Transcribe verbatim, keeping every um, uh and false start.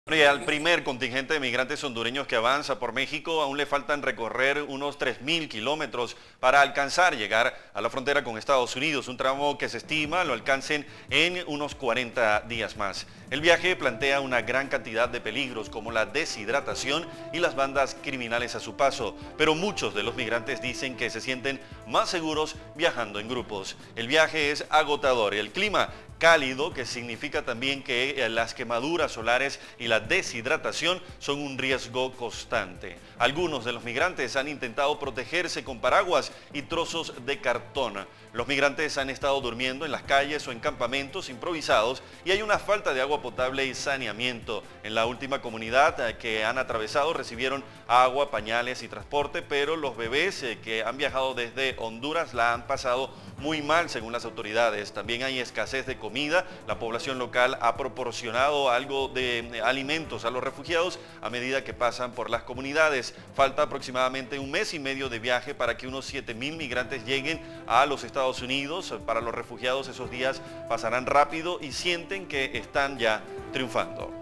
Y al primer contingente de migrantes hondureños que avanza por México aún le faltan recorrer unos tres mil kilómetros para alcanzar llegar a la frontera con Estados Unidos, un tramo que se estima lo alcancen en unos cuarenta días más. El viaje plantea una gran cantidad de peligros como la deshidratación y las bandas criminales a su paso, pero muchos de los migrantes dicen que se sienten más seguros viajando en grupos. El viaje es agotador y el clima cálido, que significa también que las quemaduras solares y la deshidratación son un riesgo constante. Algunos de los migrantes han intentado protegerse con paraguas y trozos de cartón. Los migrantes han estado durmiendo en las calles o en campamentos improvisados y hay una falta de agua potable y saneamiento. En la última comunidad que han atravesado recibieron agua, pañales y transporte, pero los bebés que han viajado desde Honduras la han pasado muy mal según las autoridades. También hay escasez de comida. La población local ha proporcionado algo de alimentos a los refugiados a medida que pasan por las comunidades. Falta aproximadamente un mes y medio de viaje para que unos siete mil migrantes lleguen a los Estados Unidos. Para los refugiados esos días pasarán rápido y sienten que están ya triunfando.